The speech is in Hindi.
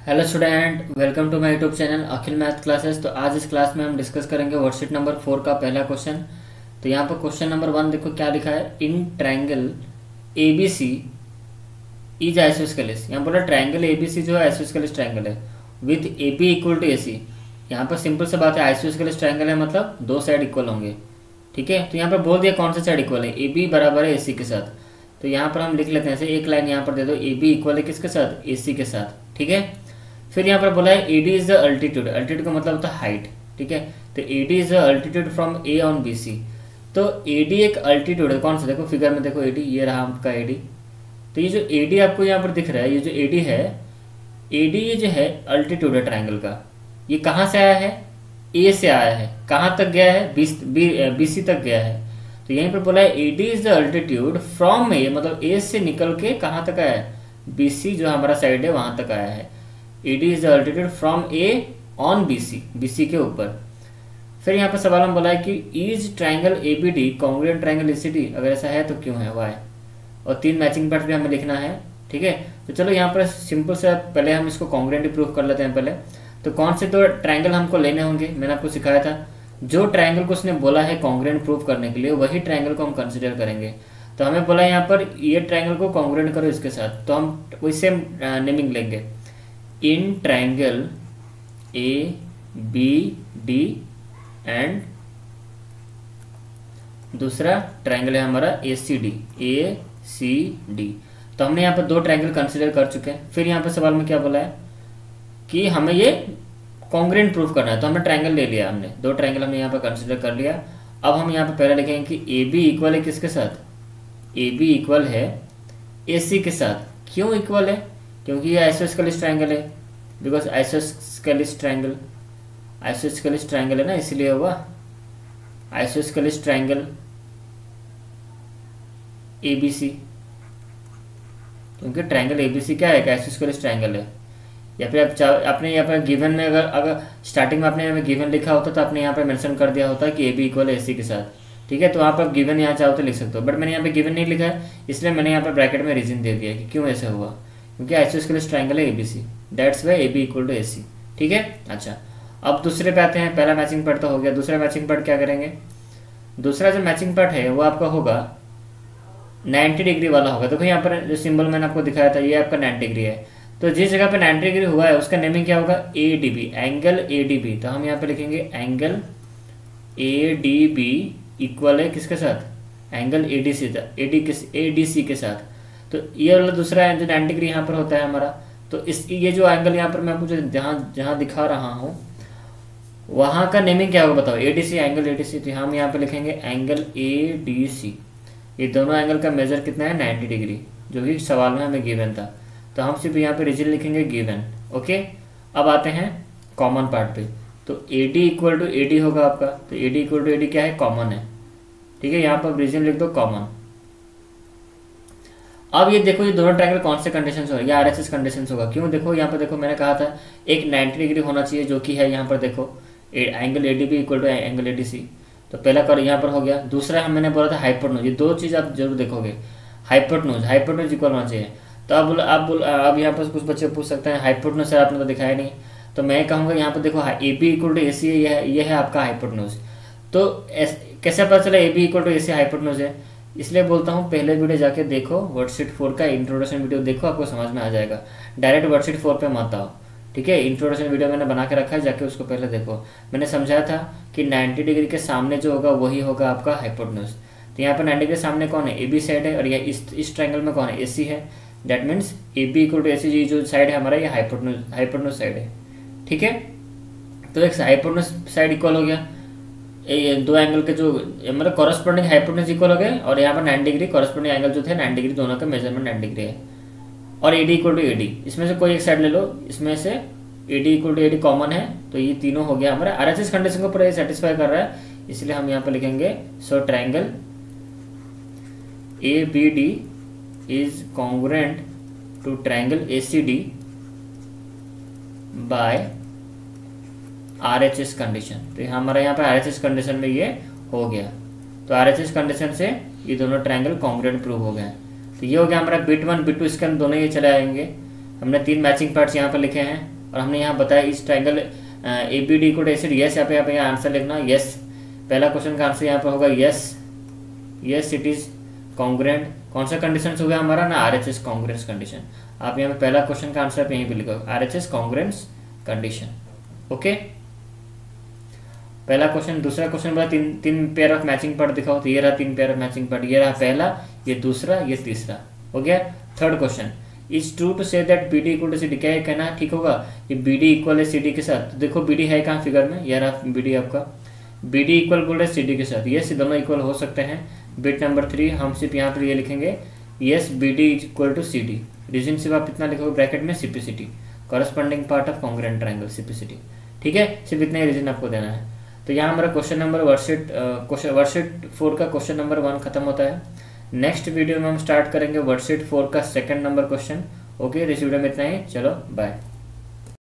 Hello student, welcome to my YouTube channel Akhil math classes. तो आज इस क्लास में हम डिस्कस करेंगे वर्कशीट नंबर 4 का पहला क्वेश्चन। तो यहाँ पर क्वेश्चन नंबर 1 देखो क्या लिखा है। In triangle A B C is isosceles. यहाँ बोला ट्रायंगल एबीसी जो है आइसोस्केलिस ट्रायंगल है with A B equal to A C. यहाँ पर सिंपल सा बात है, आइसोस्केलिस ट्रायंगल है मतलब दो साइड इक्वल होंगे। ठीक है, तो यहाँ पर बोल दिया कौन सा साइड इक्वल है, ए बी बराबर है ए सी के साथ। तो यहाँ पर हम लिख लेते हैं ऐसे, एक लाइन यहाँ पर दे दो, ए बी इक्वल है किसके साथ, ए सी के साथ। ठीक है, फिर यहाँ पर बोला है A D is the altitude. Altitude का मतलब होता है हाइट। ठीक है, तो A D is the altitude from A on B C. तो ए डी एक अल्टीट्यूड है, कौन सा, देखो फिगर में देखो ए डी, ये रहा आपका ए डी। तो ये जो ए डी आपको यहाँ पर दिख रहा है, ये जो ए डी है, ए डी ये जो है अल्टीट्यूड है ट्राइंगल का। ये कहाँ से आया है, ए से आया है, कहाँ तक गया है, बी सी तक गया है। तो यहीं पर बोला है A D is the altitude from A, मतलब ए से निकल के कहाँ तक आया है, बी सी जो हमारा साइड है वहां तक आया है। A D is the altitude from A on B C के ऊपर। फिर यहाँ पर सवाल हम बोला है कि is triangle A B D congruent triangle A C D, अगर ऐसा है तो क्यों है, वाई। और 3 मैचिंग पार्ट भी हमें लिखना है। ठीक है, तो चलो यहाँ पर सिंपल से पहले हम इसको कॉन्ग्रुएंट प्रूफ कर लेते हैं पहले। तो कौन से दो ट्राइंगल हमको लेने होंगे, मैंने आपको सिखाया था। जो ट्राइंगल को उसने बोला है कॉन्ग्रुएंट प्रूफ करने के लिए, वही ट्राइंगल को हम कंसिडर करेंगे। तो हमें बोला है यहाँ पर ये ट्राइंगल को कॉन्ग्रुएंट करो इसके साथ, तो हम वही सेम नेमिंग लेंगे। In triangle A B D and दूसरा ट्राइंगल है हमारा ए सी डी। तो हमने यहाँ पर दो ट्राइंगल कंसिडर कर चुके हैं। फिर यहाँ पर सवाल में क्या बोला है कि हमें ये कॉन्ग्रुएंट प्रूफ करना है। तो हमने ट्राइंगल ले लिया, हमने दो ट्राइंगल हमने यहाँ पर कंसिडर कर लिया। अब हम यहाँ पर पहले लिखेंगे कि ए बी इक्वल है किसके साथ, ए बी इक्वल है ए सी के साथ। क्यों इक्वल है, क्योंकि ये आइसोस्केलिस ट्राइंगल है, बिकॉज आइसोस्केलिस ट्राइंगल है ना, इसलिए हुआ आइसोस्केलिस ट्राइंगल एबीसी। क्योंकि ट्राइंगल एबीसी क्या है, आइसोस्केलिस ट्राइंगल है। या फिर आपने यहाँ पर गिवन में अगर स्टार्टिंग में आपने गिवन लिखा होता तो आपने यहाँ पर मेंशन कर दिया होता कि ए बी इक्वल है ए सी के साथ। ठीक है, तो आप गिवन यहाँ चाहो तो लिख सकते हो, बट मैंने यहाँ पे गिवन नहीं लिखा है, इसलिए मैंने यहाँ पर ब्रैकेट में रीजन दे दिया कि क्यों ऐसा हुआ, क्योंकि आइसोस्केलिस ट्राइंगल है A B C, that's why A B equal to A C. ठीक है, अच्छा अब दूसरे पे आते हैं। पहला मैचिंग पार्ट तो हो गया, दूसरा मैचिंग पार्ट क्या करेंगे। दूसरा जो मैचिंग पार्ट है वो आपका होगा 90 डिग्री वाला होगा। देखो यहाँ पर जो सिंबल मैंने आपको दिखाया था, ये आपका 90 डिग्री है। तो जिस जगह पे 90 डिग्री हुआ है उसका नेमिंग क्या होगा, A D B, angle A D B. तो हम यहाँ पे लिखेंगे angle A D B equal है किसके साथ, एंगल ए डी सी के साथ। तो ये वाला दूसरा है जो 90 डिग्री यहाँ पर होता है हमारा। तो इस ये जो एंगल यहाँ पर मैं आपको जहाँ दिखा रहा हूँ वहाँ का नेमिंग क्या होगा बताओ, A D C, angle A D C. तो हम यहाँ पे लिखेंगे एंगल ए डी सी। ये दोनों एंगल का मेजर कितना है, 90 डिग्री, जो कि सवाल में हमें गिवन था। तो हम सिर्फ यहाँ पे रीजन लिखेंगे गिवन। ओके, अब आते हैं कॉमन पार्ट पे। तो A D equal to A D होगा आपका। तो A D equal to A D क्या है, कॉमन है। ठीक है, यहाँ पर रीजन लिख दो कॉमन। अब ये देखो ये दोनों ट्रायंगल कौन से कंडीशंस होगा, ये आरएचएस कंडीशंस होगा। क्यों, देखो यहाँ पर देखो मैंने कहा था एक 90 डिग्री होना चाहिए, जो कि है यहाँ पर देखो angle A D B equal to angle A D C. तो पहला कर यहाँ पर हो गया। दूसरा मैंने बोला था हाइपोटेन्यूज, ये दो चीज़ आप जरूर देखोगे, हाइपोटेन्यूज इक्वल होना चाहिए। तो अब यहाँ पर कुछ बच्चे पूछ सकते हैं हाइपोटेन्यूज सर आपने तो दिखाया नहीं। तो मैं कहूँगा यहाँ पर देखो A B equal to A C, ये है आपका हाइपोटेन्यूज। तो कैसे पता चला A B equal to A C hypotenuse है, इसलिए बोलता हूँ पहले वीडियो जाके देखो, वर्कशीट 4 का इंट्रोडक्शन वीडियो देखो, आपको समझ में आ जाएगा। डायरेक्ट वर्कशीट 4 पे मत आओ। ठीक है, इंट्रोडक्शन वीडियो मैंने बना के रखा है, जाके उसको पहले देखो। मैंने समझाया था कि 90 डिग्री के सामने जो होगा वही होगा आपका हाइपोटेन्यूज। तो यहाँ पर 90 डिग्री के सामने कौन है, ए बी साइड है, और यह इस ट्रायंगल में कौन है, ए सी है। That means A B equal to A C, जो साइड है हमारा ये हाइपोटेन्यूज साइड है। ठीक है, तो एक हाइपोटेन्यूज साइड इक्वल हो गया, ये दो एंगल के जो मतलब कॉरस्पॉन्डिंग हाइपोटेन्यूज इक्वल हो गए, और यहाँ पर 90 डिग्री कॉरस्पॉन्डिंग एंगल जो थे 90 डिग्री, दोनों का मेजरमेंट 90 डिग्री है। और A D equal to A D, इसमें से कोई एक साइड ले लो, इसमें से A D equal to A D common है। तो ये तीनों हो गया हमारा, आरएचएस कंडीशन को पूरा सेटिस्फाई कर रहा है, इसलिए हम यहाँ पर लिखेंगे so triangle A B D is congruent to triangle A C D by R H S condition. तो हमारा यहाँ पे आरएचएस कंडीशन में ये हो गया। तो आरएचएस कंडीशन से ये दोनों ट्रायंगल कॉन्ग्रुएंट प्रूव हो गए। तो ये हो गया हमारा बिट 1 बिट 2, इसके अंदर दोनों ये चले आएंगे। हमने 3 मैचिंग पार्ट्स यहाँ पर लिखे हैं। और हमने यहाँ बताया इस triangle ABD equal acid, yes यहाँ पे आंसर लिखना, यस पहला क्वेश्चन का आंसर यहाँ पे होगा यस इट इज कॉन्ग्रुएंट। कौन सा कंडीशन हो गया हमारा ना, RHS कॉन्ग्रुएंस कंडीशन। आप यहाँ पे पहला क्वेश्चन का आंसर यहीं पे लिखो RHS कॉन्ग्रुएंस कंडीशन। ओके, पहला क्वेश्चन। दूसरा क्वेश्चन बोला तीन पेयर ऑफ मैचिंग पार्ट दिखाओ, तो ये रहा 3 पेयर ऑफ मैचिंग पार्ट, ये रहा पहला, ये दूसरा, ये तीसरा, हो गया। Third question, is true to say that BD equal to CD, क्या ये कहना ठीक होगा ये BD इक्वल है CD के साथ। तो देखो BD है कहाँ फिगर में, ये रहा BD आपका, BD इक्वल है CD के साथ, ये दोनों इक्वल हो सकते हैं। बिट नंबर 3 हम सिर्फ यहाँ पर ये लिखेंगे yes BD equal to CD, reason सिर्फ आप इतना लिखोगे ब्रैकेट में CPCT, corresponding part of congruent triangle CPCT, ठीक है, सिर्फ इतना ही रीजन आपको देना है। तो यहाँ हमारा क्वेश्चन नंबर वर्कशीट 4 का क्वेश्चन नंबर 1 खत्म होता है। नेक्स्ट वीडियो में हम स्टार्ट करेंगे वर्कशीट 4 का सेकंड नंबर क्वेश्चन। ओके, इस वीडियो में इतना ही, चलो बाय।